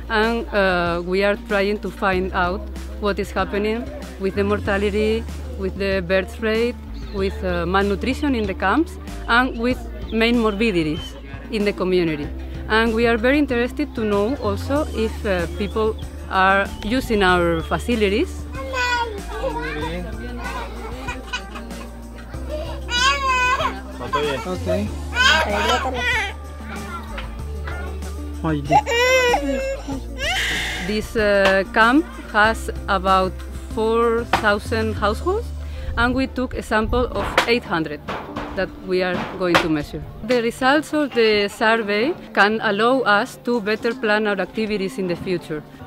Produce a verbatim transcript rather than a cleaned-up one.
and uh, we are trying to find out what is happening with the mortality, with the birth rate, with uh, malnutrition in the camps, and with main morbidities in the community. And we are very interested to know also if uh, people are using our facilities. Okay. This uh, camp has about four thousand households, and we took a sample of eight hundred that we are going to measure. The results of the survey can allow us to better plan our activities in the future.